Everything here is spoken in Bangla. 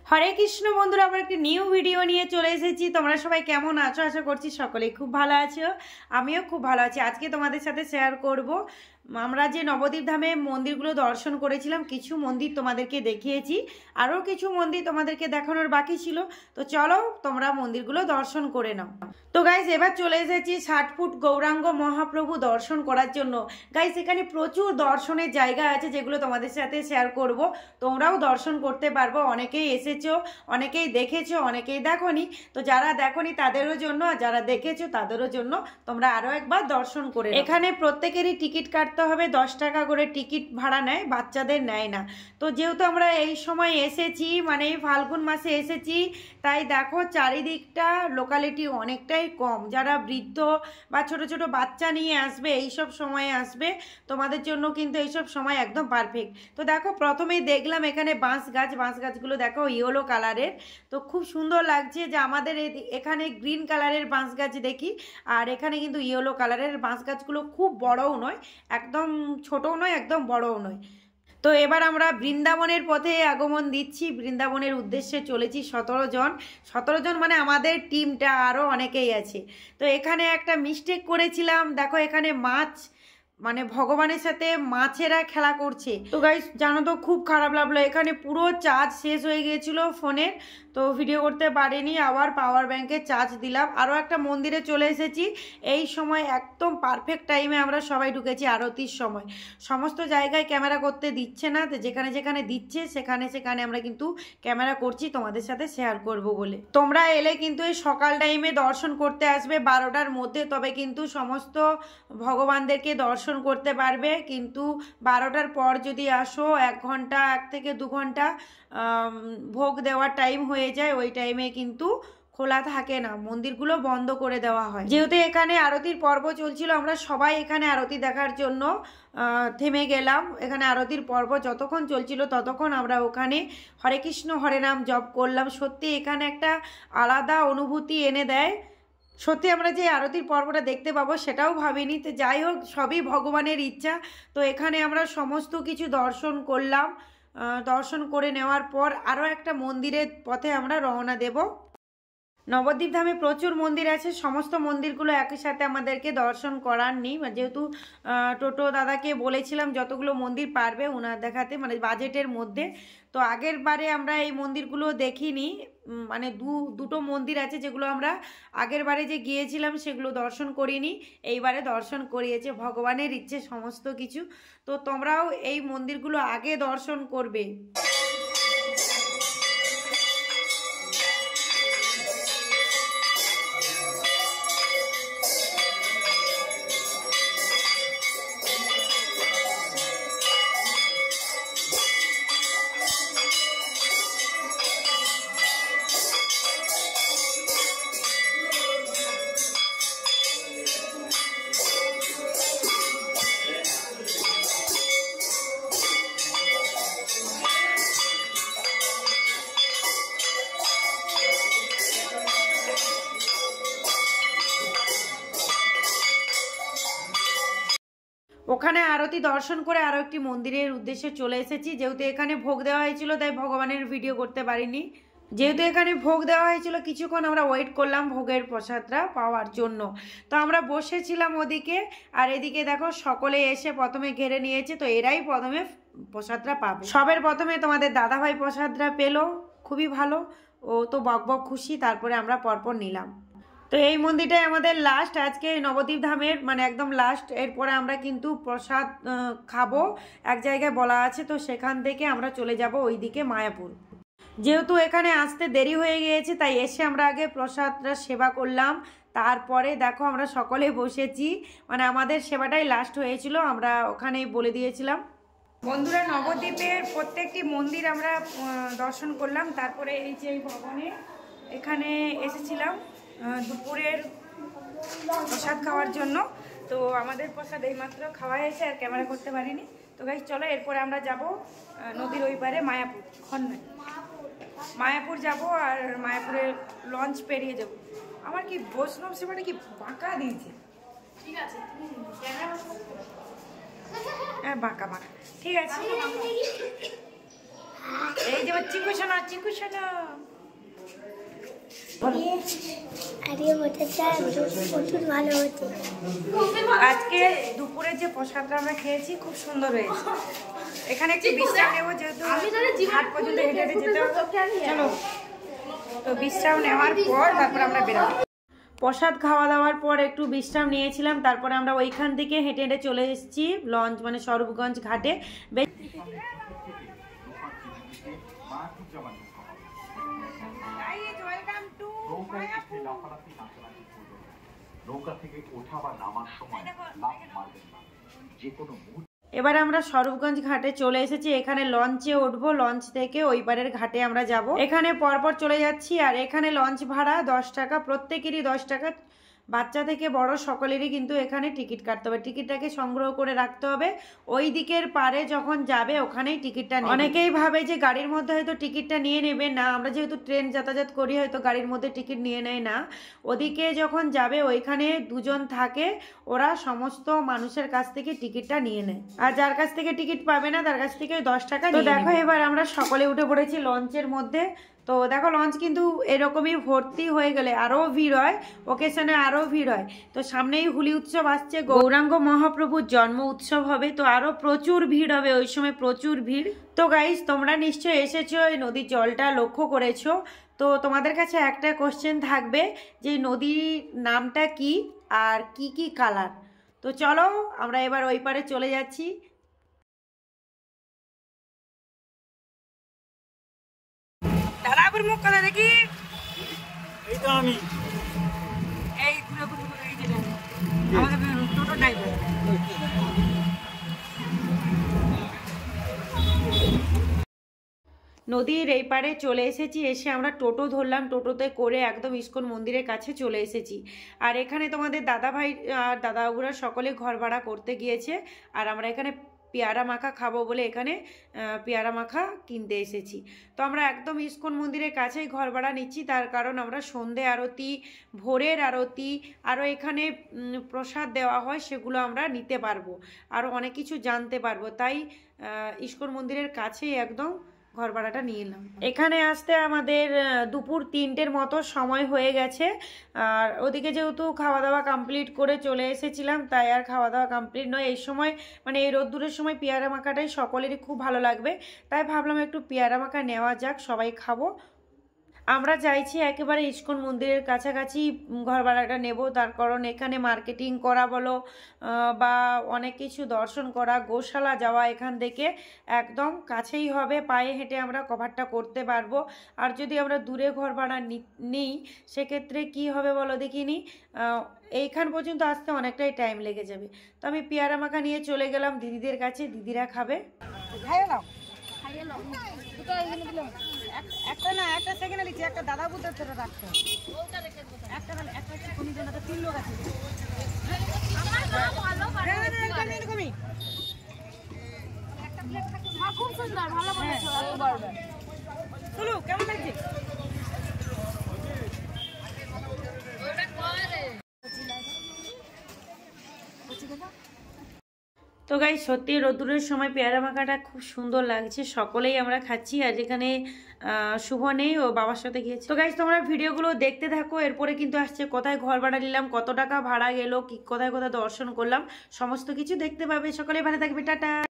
হরে কৃষ্ণ বন্ধুরা, আবার একটি নিউ ভিডিও নিয়ে চলে এসেছি। তোমরা সবাই কেমন আছো? আশা করছি সকলেই খুব ভালো আছো। আমিও খুব ভালো আছি। আজকে তোমাদের সাথে শেয়ার করব আমরা যে নবদ্বীপ ধামে মন্দিরগুলো দর্শন করেছিলাম। কিছু মন্দির তোমাদেরকে দেখিয়েছি, আরও কিছু মন্দির তোমাদেরকে দেখানোর বাকি ছিল। তো চলো তোমরা মন্দিরগুলো দর্শন করে নাও। তো গাইস, এবার চলে এসেছি 60 ফুট গৌরাঙ্গ মহাপ্রভু দর্শন করার জন্য। গাইস, এখানে প্রচুর দর্শনের জায়গা আছে যেগুলো তোমাদের সাথে শেয়ার করব। তোমরাও দর্শন করতে পারবো। অনেকেই এসেছো, অনেকেই দেখেছো, অনেকেই দেখোনি। তো যারা দেখোনি তাদেরও জন্য, আর যারা দেখেছো তাদেরও জন্য তোমরা আরও একবার দর্শন করে। এখানে প্রত্যেকেরই টিকিট কাটতে হবে, 10 টাকা করে টিকিট ভাড়া নেয়, বাচ্চাদের নেয় না। তো যেহেতু আমরা এই সময় এসেছি, মানে এই ফাল্গুন মাসে এসেছি, তাই দেখো চারিদিকটা লোকালিটি অনেকটাই কম। যারা বৃদ্ধ বা ছোট ছোট বাচ্চা নিয়ে আসবে, এইসব সময়ে আসবে, তোমাদের জন্য কিন্তু এইসব সময় একদম পারফেক্ট। তো দেখো প্রথমেই দেখলাম এখানে বাঁশ গাছগুলো দেখো ইয়েলো কালারের। তো খুব সুন্দর লাগছে যে আমাদের এখানে গ্রিন কালারের বাঁশ গাছ দেখি, আর এখানে কিন্তু ইয়েলো কালারের বাঁশ গাছগুলো খুব বড়ও নয়, একদম ছোটও নয়, একদম বড়ও নয়। তো এবার আমরা বৃন্দাবনের পথে আগমন দিচ্ছি। বৃন্দাবনের উদ্দেশ্যে চলেছি 17 জন মানে আমাদের টিমটা, আরও অনেকেই আছে। তো এখানে একটা মিস্টেক করেছিলাম, দেখো এখানে মাছ, মানে ভগবানের সাথে মাছেরা খেলা করছে। তো গাইস জানো তো, খুব খারাপ লাগলো। এখানে পুরো চার্জ শেষ হয়ে গিয়েছিল ফোনের, তো ভিডিও করতে পারিনি। আবার পাওয়ার ব্যাংকে চার্জ দিলাম। আরও একটা মন্দিরে চলে এসেছি। এই সময় একদম পারফেক্ট টাইমে আমরা সবাই ঢুকেছি, আরতির সময়। সমস্ত জায়গায় ক্যামেরা করতে দিচ্ছে না, তো যেখানে যেখানে দিচ্ছে সেখানে আমরা কিন্তু ক্যামেরা করছি তোমাদের সাথে শেয়ার করব বলে। তোমরা এলে কিন্তু এই সকাল টাইমে দর্শন করতে আসবে 12টার মধ্যে, তবে কিন্তু সমস্ত ভগবানদেরকে দর্শন করতে পারবে। কিন্তু 12টার পর যদি আসো, 1 ঘন্টা 1 থেকে 2 ঘন্টা ভোগ দেওয়ার টাইম হয়ে যায়, ওই টাইমে কিন্তু খোলা থাকে না, মন্দিরগুলো বন্ধ করে দেওয়া হয়। যেহেতু এখানে আরতির পর্ব চলছিল, আমরা সবাই এখানে আরতি দেখার জন্য থেমে গেলাম। এখানে আরতির পর্ব যতক্ষণ চলছিল ততক্ষণ আমরা ওখানে হরে কৃষ্ণ হরে নাম জপ করলাম। সত্যি এখানে একটা আলাদা অনুভূতি এনে দেয়। সত্যি আমরা যে আরতির পর্বটা দেখতে পাবো সেটাও ভাবিনি। তো যাই হোক, সবই ভগবানের ইচ্ছা। তো এখানে আমরা সমস্ত কিছু দর্শন করলাম। দর্শন করে নেওয়ার পর আরও একটা মন্দিরের পথে আমরা রওনা দেব। নবদ্বীপ ধামে প্রচুর মন্দির আছে, সমস্ত মন্দিরগুলো একই সাথে আমাদেরকে দর্শন করার নেই। যেহেতু টোটো দাদাকে বলেছিলাম যতগুলো মন্দির পারবে ওনার দেখাতে, মানে বাজেটের মধ্যে। তো আগের বারে আমরা এই মন্দিরগুলো দেখিনি, মানে দুটো মন্দির আছে যেগুলো আমরা আগের বারে যে গিয়েছিলাম সেগুলো দর্শন করিনি, এইবারে দর্শন করিয়েছে। ভগবানের ইচ্ছে সমস্ত কিছু। তো তোমরাও এই মন্দিরগুলো আগে দর্শন করবে। ওখানে আরতি দর্শন করে আরও একটি মন্দিরের উদ্দেশ্যে চলে এসেছি। যেহেতু এখানে ভোগ দেওয়া হয়েছিল তাই ভগবানের ভিডিও করতে পারিনি। যেহেতু এখানে ভোগ দেওয়া হয়েছিল, কিছুক্ষণ আমরা ওয়েট করলাম ভোগের প্রসাদটা পাওয়ার জন্য। তো আমরা বসেছিলাম ওদিকে, আর এদিকে দেখো সকলে এসে প্রথমে ঘেরে নিয়েছে। তো এরাই প্রথমে প্রসাদটা পাবে। সবের প্রথমে তোমাদের দাদাভাই প্রসাদটা পেলো, খুবই ভালো। ও তো বক খুশি। তারপরে আমরা পরপর নিলাম। তো এই মন্দিরটাই আমাদের লাস্ট আজকে নবদ্বীপ ধামের, মানে একদম লাস্ট। এরপরে আমরা কিন্তু প্রসাদ খাবো এক জায়গায় বলা আছে, তো সেখান থেকে আমরা চলে যাব ওইদিকে মায়াপুর। যেহেতু এখানে আসতে দেরি হয়ে গিয়েছে তাই এসে আমরা আগে প্রসাদটা সেবা করলাম। তারপরে দেখো আমরা সকলে বসেছি, মানে আমাদের সেবাটাই লাস্ট হয়েছিল, আমরা ওখানেই বলে দিয়েছিলাম। বন্ধুরা, নবদ্বীপের প্রত্যেকটি মন্দির আমরা দর্শন করলাম। তারপরে এই যে এই ভবনে এখানে এসেছিলাম দুপুরের প্রসাদ খাওয়ার জন্য। তো আমাদের প্রসাদ এইমাত্র খাওয়া হয়েছে, আর ক্যামেরা করতে পারিনি। তো গাইস চলো, এরপরে আমরা যাব নদীর ওই পারে মায়াপুর, খন্নায় মায়াপুর যাব, আর মায়াপুরের লঞ্চ পেরিয়ে যাব। আমার কি বৈষ্ণব সেবাটা কি বাঁকা দিয়েছে? ঠিক আছে, হ্যাঁ বাঁকা। ঠিক আছে। এই যে চিকু সোনা, চিকু সোনা আজকে দুপুরে যে প্রসাদটা আমরা খেয়েছি খুব সুন্দর হয়েছে। এখানে একটু বিশ্রাম নেবো, যেহেতু হাট পর্যন্ত হেঁটে হেঁটে যেতে হবে। চলো, তো বিশ্রাম নেওয়ার পর তারপর আমরা বেরোবো। প্রসাদ খাওয়া দাওয়ার পর একটু বিশ্রাম নিয়েছিলাম, তারপরে আমরা ওইখান থেকে হেঁটে হেঁটে চলে এসেছি লঞ্চ মানে স্বরূপগঞ্জ ঘাটে। এবারে আমরা স্বরূপগঞ্জ ঘাটে চলে এসেছি। এখানে লঞ্চে উঠবো, লঞ্চ থেকে ওই পারের ঘাটে আমরা যাব। এখানে পরপর চলে যাচ্ছি। আর এখানে লঞ্চ ভাড়া 10 টাকা, প্রত্যেকেরই 10 টাকা, বাচ্চা থেকে বড় সকলেরই কিন্তু এখানে টিকিট কাটতে হবে। টিকিটটাকে সংগ্রহ করে রাখতে হবে, ওই দিকের পারে যখন যাবে ওখানেই টিকিটটা নেবে। অনেকেই ভাবে যে গাড়ির মধ্যে হয়তো টিকিটটা নিয়ে নেবে, না, আমরা যেহেতু ট্রেন যাতায়াত করি হয়তো গাড়ির মধ্যে টিকিট নিয়ে নেয় না। ওদিকে যখন যাবে ওইখানে দুজন থাকে, ওরা সমস্ত মানুষের কাছ থেকে টিকিটটা নিয়ে নেয়, আর যার কাছ থেকে টিকিট পাবে না তার কাছ থেকে 10 টাকা। তো দেখো এবার আমরা সকলে উঠে পড়েছি লঞ্চের মধ্যে। তো দেখো লঞ্চ কিন্তু এরকমই ভর্তি হয়ে গেলে আরও ভিড় হয়, ওকেশনে আরও ভিড় হয়। তো সামনেই হোলি উৎসব আসছে, গৌরাঙ্গ মহাপ্রভুর জন্ম উৎসব হবে, তো আরও প্রচুর ভিড় হবে, ওই সময় প্রচুর ভিড়। তো গাইস, তোমরা নিশ্চয়ই এসেছো, এই নদীর জলটা লক্ষ্য করেছো। তো তোমাদের কাছে একটা কোশ্চেন থাকবে যে নদীর নামটা কি আর কি কি কালার। তো চলো আমরা এবার ওই পারে চলে যাচ্ছি। দাদাপুর মুখ কথা দেখি, এই তো আমি, এই আমাদের টোটো ড্রাইভার। নদীর এই পারে চলে এসেছি, এসে আমরা টোটো ধরলাম, টোটোতে করে একদম ইস্কন মন্দিরের কাছে চলে এসেছি। আর এখানে তোমাদের দাদা ভাই আর দাদাবুরা সকলে ঘর ভাড়া করতে গিয়েছে, আর আমরা এখানে পেয়ারা মাখা খাবো বলে এখানে পেয়ারা মাখা কিনতে এসেছি। তো আমরা একদম ইস্কন মন্দিরের কাছেই ঘর ভাড়া নিচ্ছি, তার কারণ আমরা সন্ধে আরতি, ভোরের আরতি, আরও এখানে প্রসাদ দেওয়া হয়, সেগুলো আমরা নিতে পারবো, আরও অনেক কিছু জানতে পারবো। তাই ইস্কন মন্দিরের কাছেই একদম ঘর ভাড়াটা নিয়ে এলাম। এখানে আসতে আমাদের দুপুর 3টের মতো সময় হয়ে গেছে। আর ওদিকে যেহেতু খাওয়া দাওয়া কমপ্লিট করে চলে এসেছিলাম, তাই আর খাওয়া দাওয়া কমপ্লিট নয়। এই সময় মানে এই রোদ্দুরের সময় পেয়ারা মাখাটাই সকলেরই খুব ভালো লাগবে, তাই ভাবলাম একটু পেয়ারা মাখা নেওয়া যাক, সবাই খাবো। আমরা চাইছি একেবারে ইস্কন মন্দিরের কাছাকাছি ঘর ভাড়াটা নেব, তার কারণ এখানে মার্কেটিং করা বলো বা অনেক কিছু দর্শন করা, গোশালা যাওয়া এখান থেকে একদম কাছেই হবে, পায়ে হেঁটে আমরা কভারটা করতে পারবো। আর যদি আমরা দূরে ঘর ভাড়া নিই সেক্ষেত্রে কি হবে বলো দেখিনি, এইখান পর্যন্ত আসতে অনেকটাই টাইম লেগে যাবে। তো আমি পেয়ারা মাখা নিয়ে চলে গেলাম দিদিদের কাছে, দিদিরা খাবে। একটা না, একটা সেকেন্ডে নিচ্ছি, একটা দাদা বুদ্ধের থেকে রাখতে একটা না, একটা হচ্ছে কোন জন্য 3 লোক আছে। খুব সুন্দর, ভালো বলেছো, চলো কেমন লাগছে। তো গাই সত্যি রোদ্দুরের সময় পেয়ারা মাখাটা খুব সুন্দর লাগছে, সকলেই আমরা খাচ্ছি। আর যেখানে শুভ নেই, ও বাবার সাথে গিয়েছে। তো গাইস তোমরা ভিডিওগুলো দেখতে থাকো, এরপরে কিন্তু আসছে কোথায় ঘর ভাড়া নিলাম, কত টাকা ভাড়া গেল, কি কোথায় কোথায় দর্শন করলাম, সমস্ত কিছু দেখতে পাবে। সকলেই ভালো থাকবে, টাটা।